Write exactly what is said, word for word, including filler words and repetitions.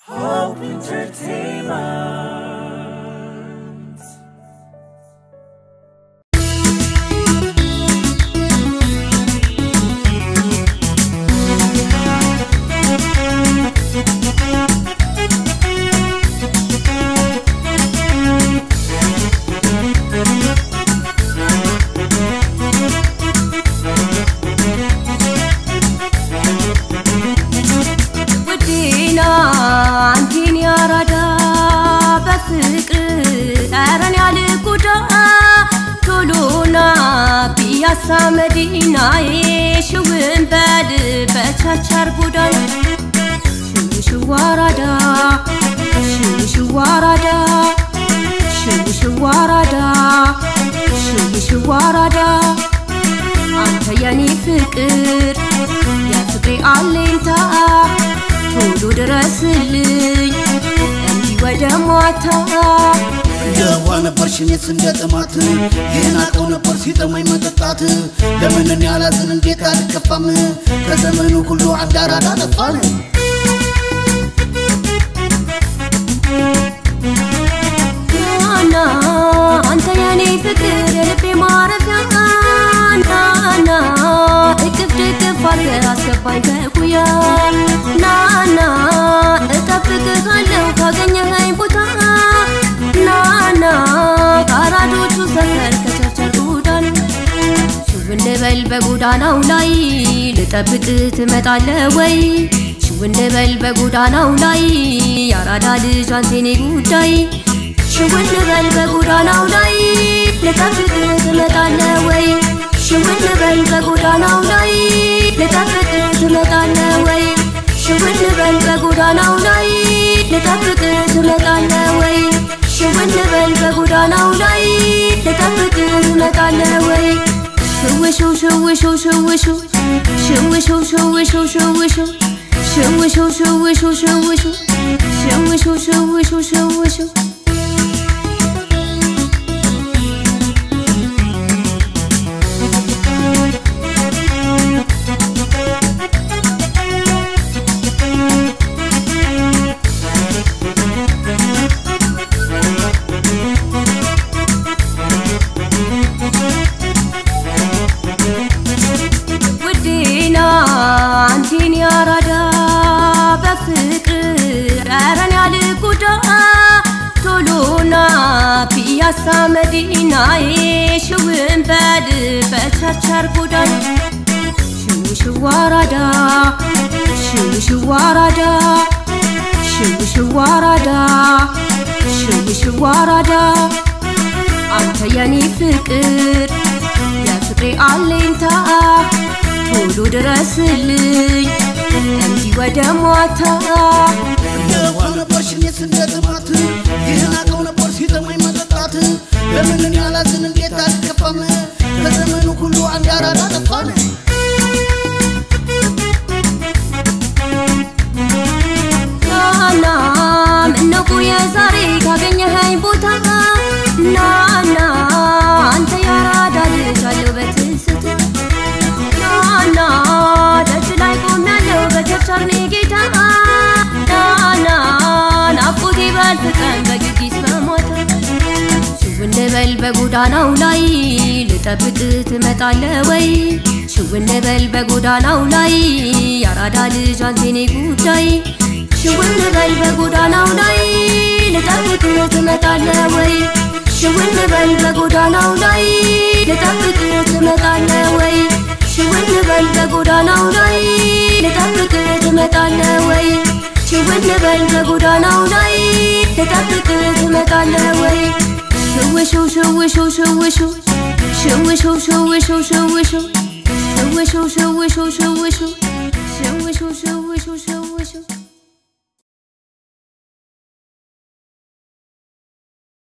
Hope Entertainment. Piazza Medina e shwin bed betachar budan shu shu warada shu shu warada shu shu warada shu shu warada anta yani ፍቅር ያፍቅሬ አለኝታ ቶሎ ድረስልኝ እንዲ ወደ ማታ ደዋ ነበርሽኝ ስንደጥማት የናቀው ነበር ሲጠማኝ መጠጣት ለምን እኔ አላዝን እንዴት አልከፋም ከዘመኑ ሁሉ አንዳራዳ ነፋን ናና አንተ የኔ ፍቅር የልቤ ማረፊያ ናና እቅፍ ድቅፍ አድርገህ አስገባኝ በጉያ ናና እጠብቅሃለሁ ካገኘኸኝ ቦታ ናና ካራዶቹ ሰፈር ከቸርቸር ጎዳና ሽውን ልበል በጎዳናው ላይ ልጠብቅ ትመጣለህ ወይ ሽውን ልበል በጎዳናው ላይ ያራዳ ልጅ አንተ የኔ ጉዳይ ሽውን ልበል በጎዳናው ላይ ልጠብቅ ትመጣለህ ወይ ሽውን ልበል በጎዳናው ላይ ልጠብቅ ትመጣለህ ወይ ሽውን ልበል በጎዳናው ላይ ልጠብቅ ትመጣለህ ወይ ሽውን ልበል በጎዳናው ላይ ልጠብቅ ትመጣለህ ወይ ሽውሹ ሽውሹ ሽውሹ ሽውሹ ሽውሹ ሽውሹ ሽውሹ ሽውሹ ሽውሹ ሽውሹ ሽውሹ ሽውሹ Piazza Medina e shwin bed betachar budan shu shu warada shu shu warada shu shu warada shu shu warada anta yani ፍቅር ያፍቅሬ አለኝታ ቶሎ ድረስልኝ እንዲ ወደ ማታ ደዋ ነበርሽኝ ስንደጥማት የናቀው ነበር ሲጠማኝ መጠጣት ለምን እኔ አላዝን እንዴት አልከፋም ከዘመኑ ሁሉ አንዳራዳ ነፋን ናና ምነው ቆየ ዛሬ ካገኘኸኝ ቦታ ናና አንተ ያራዳ ልጅ አለው በትስት ናና ደጅ ላይ ቆሜያለሁ በቸርቸር ጌታ ናና ናፍቆቴ ባልፍቀን በጊዜስ በሞተ ሽውን ልበል በጎዳናው ላይ ልጠብቅ ትመጣለህ ወይ ሽውን ልበል በጎዳናው ላይ ያራዳ ልጅ አንተ የኔ ጉዳይ ሽውን ልበል በጎዳናው ላይ ልጠብቅ ትመጣለህ ወይ ሽውን ልበል በጎዳናው ላይ ልጠብቅ ትመጣለህ ወይ ሽውን ልበል በጎዳናው ላይ ልጠብቅ ትመጣለህ ወይ ሽውን ልበል በጎዳናው ላይ ልጠብቅ ትመጣለህ ወይ ሽውሹ ሽውሹ ሽውሹ ሽውሹ ሽውሹ ሽውሹ ሽውሹ ሽውሹ ሽውሹ ሽውሹ ሽውሹ ሽውሹ